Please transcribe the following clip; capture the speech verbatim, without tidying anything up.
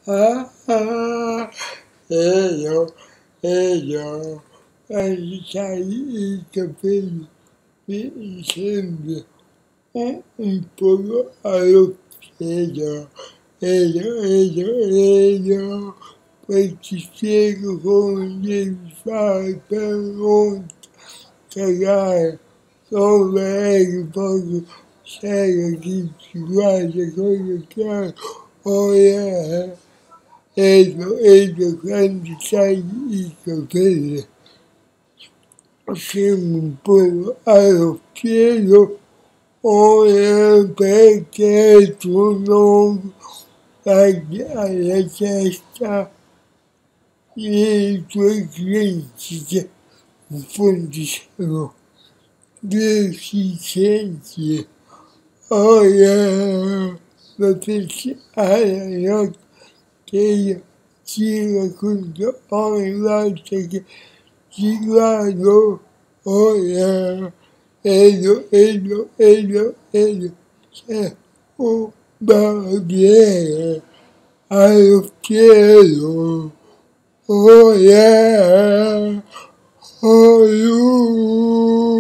Ah, ah, io, io, agitare il capello mi sembra un, un po' allo chiedo, io, io, io, poi ti spiego come devi fare per non cagare, come è che posso sai che ti guarda con le chiare, oh yeah. Ecco, ecco, quando sai i capelli, sembra un po' allo cielo, ora perché tu non tagli alla testa le tue critiche, in fondo sono deficienze. Ora, la pensare che io ci racconto ogni volta che ci guardo, ora vedo, vedo, vedo, vedo, c'è un barbiere allo cielo, oh yeah, oh you.